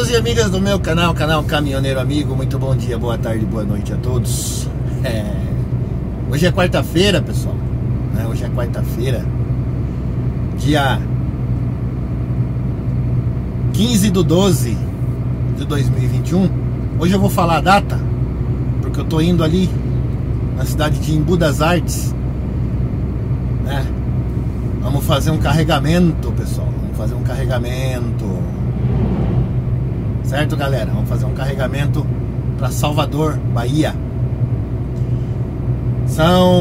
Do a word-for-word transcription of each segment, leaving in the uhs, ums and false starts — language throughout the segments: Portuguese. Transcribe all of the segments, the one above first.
Amigos e amigas do meu canal, canal Caminhoneiro Amigo, muito bom dia, boa tarde, boa noite a todos. É... Hoje é quarta-feira, pessoal, né? Hoje é quarta-feira, dia quinze de doze de dois mil e vinte e um. Hoje eu vou falar a data, porque eu tô indo ali na cidade de Embu das Artes, né? Vamos fazer um carregamento, pessoal, vamos fazer um carregamento. Certo, galera? Vamos fazer um carregamento para Salvador, Bahia. São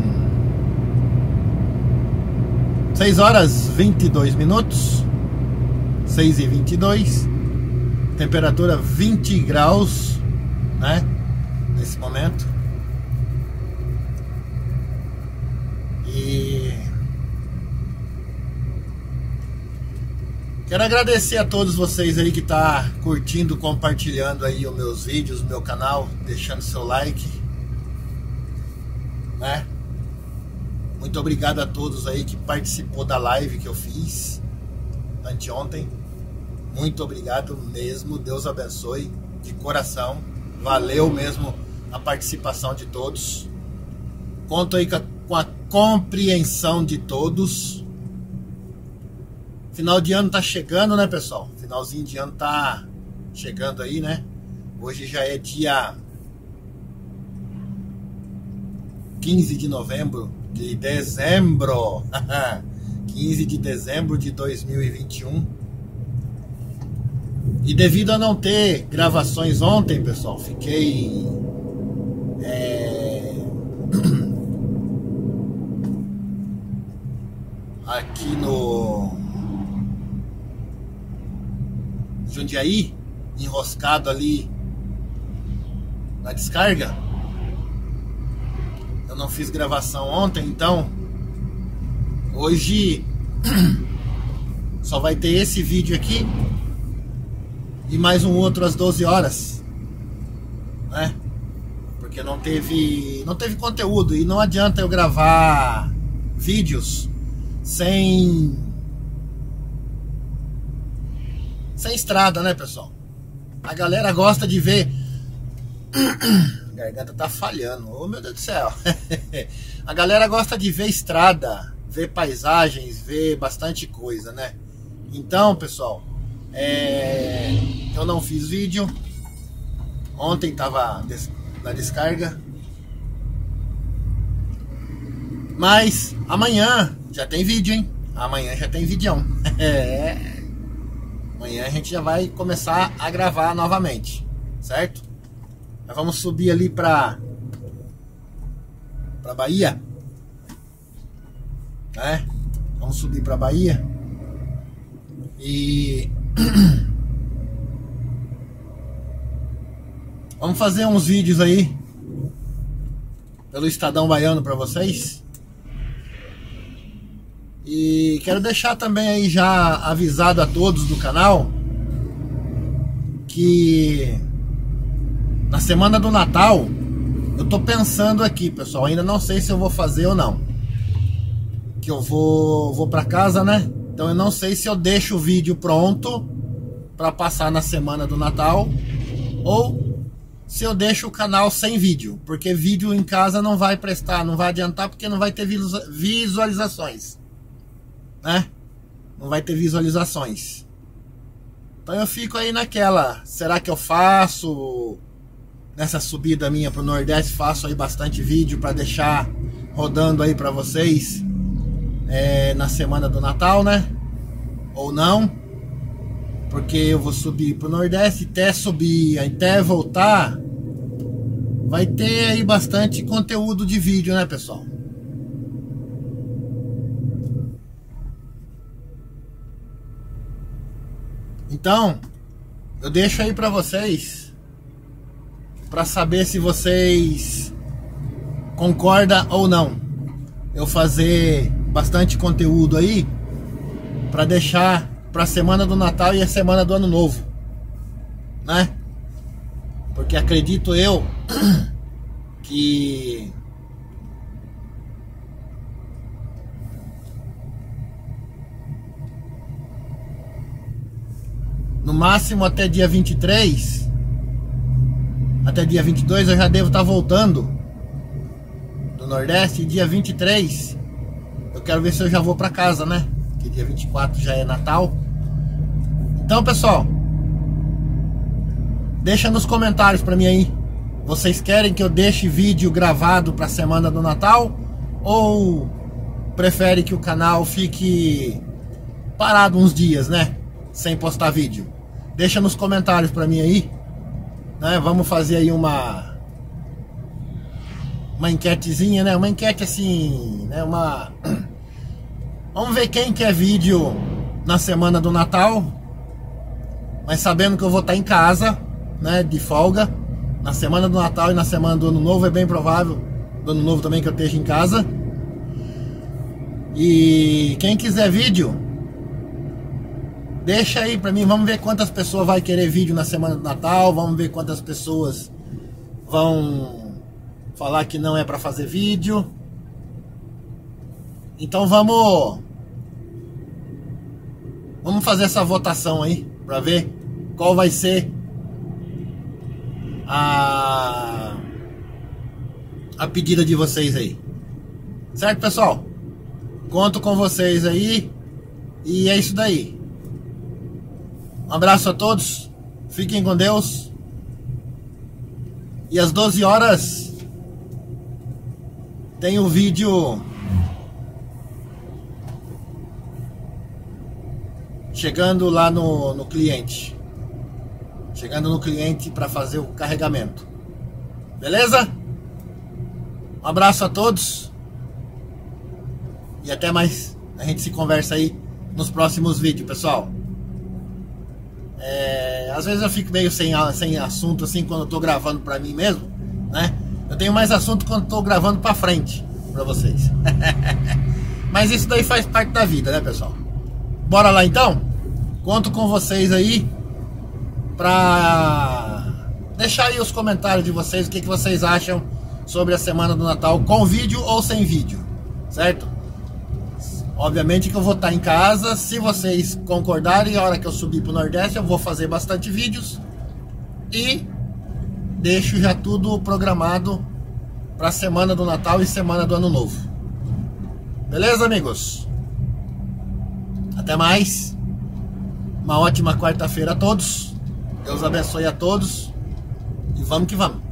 seis horas e vinte e dois minutos. seis e vinte e dois. Temperatura vinte graus, né? Nesse momento. E quero agradecer a todos vocês aí que tá curtindo, compartilhando aí os meus vídeos, o meu canal, deixando seu like, né? Muito obrigado a todos aí que participou da live que eu fiz anteontem. Muito obrigado mesmo, Deus abençoe de coração. Valeu mesmo a participação de todos. Conto aí com a, com a compreensão de todos. Final de ano tá chegando, né, pessoal? Finalzinho de ano tá chegando aí, né? Hoje já é dia quinze de novembro de dezembro. quinze de dezembro de dois mil e vinte e um. E devido a não ter gravações ontem, pessoal, fiquei é, aqui no Jundiaí, enroscado ali na descarga. Eu não fiz gravação ontem, então hoje só vai ter esse vídeo aqui e mais um outro às doze horas, né? Porque não teve não teve conteúdo e não adianta eu gravar vídeos sem sem estrada, né, pessoal? A galera gosta de ver. A garganta tá falhando, oh meu Deus do céu. A galera gosta de ver estrada, ver paisagens, ver bastante coisa, né? Então, pessoal, é... eu não fiz vídeo. Ontem tava na descarga, mas amanhã já tem vídeo, hein? Amanhã já tem vídeo. É... Amanhã a gente já vai começar a gravar novamente, certo? Nós vamos subir ali pra, pra Bahia, né? Vamos subir pra Bahia. E vamos fazer uns vídeos aí pelo Estadão Baiano pra vocês. E quero deixar também aí já avisado a todos do canal que na semana do Natal eu tô pensando aqui, pessoal, ainda não sei se eu vou fazer ou não. Que eu vou vou para casa, né? Então eu não sei se eu deixo o vídeo pronto para passar na semana do Natal ou se eu deixo o canal sem vídeo, porque vídeo em casa não vai prestar, não vai adiantar porque não vai ter visualizações, né? Não vai ter visualizações. Então eu fico aí naquela, será que eu faço nessa subida minha pro Nordeste, faço aí bastante vídeo para deixar rodando aí para vocês é, na semana do Natal, né? Ou não? Porque eu vou subir pro Nordeste, até subir, até voltar, vai ter aí bastante conteúdo de vídeo, né, pessoal? Então, eu deixo aí pra vocês, pra saber se vocês concordam ou não, eu fazer bastante conteúdo aí pra deixar pra semana do Natal e a semana do Ano Novo, né? Porque acredito eu que no máximo até dia vinte e três, até dia vinte e dois eu já devo estar voltando do Nordeste. E dia vinte e três eu quero ver se eu já vou pra casa, né? Porque dia vinte e quatro já é Natal. Então, pessoal, deixa nos comentários pra mim aí. Vocês querem que eu deixe vídeo gravado pra semana do Natal? Ou prefere que o canal fique parado uns dias, né? Sem postar vídeo? Deixa nos comentários pra mim aí, né? Vamos fazer aí uma Uma enquetezinha, né? Uma enquete assim, né? Uma... Vamos ver quem quer vídeo na semana do Natal, mas sabendo que eu vou estar em casa, né? De folga. Na semana do Natal e na semana do Ano Novo é bem provável, do Ano Novo também, que eu esteja em casa. E quem quiser vídeo, deixa aí pra mim. Vamos ver quantas pessoas vai querer vídeo na semana do Natal. Vamos ver quantas pessoas vão falar que não é pra fazer vídeo. Então vamos Vamos fazer essa votação aí pra ver qual vai ser a a pedida de vocês aí. Certo, pessoal? Conto com vocês aí. E é isso daí. Um abraço a todos. Fiquem com Deus. E às doze horas tem o vídeo chegando lá no, no cliente. Chegando no cliente para fazer o carregamento. Beleza? Um abraço a todos. E até mais. A gente se conversa aí nos próximos vídeos, pessoal. É, às vezes eu fico meio sem, sem assunto assim quando eu tô gravando pra mim mesmo, né? Eu tenho mais assunto quando eu tô gravando pra frente pra vocês. Mas isso daí faz parte da vida, né, pessoal? Bora lá então? Conto com vocês aí pra deixar aí os comentários de vocês, o que, que vocês acham sobre a semana do Natal, com vídeo ou sem vídeo, certo? Obviamente que eu vou estar em casa. Se vocês concordarem, a hora que eu subir pro Nordeste eu vou fazer bastante vídeos e deixo já tudo programado pra semana do Natal e semana do Ano Novo. Beleza, amigos? Até mais. Uma ótima quarta-feira a todos. Deus abençoe a todos. E vamos que vamos.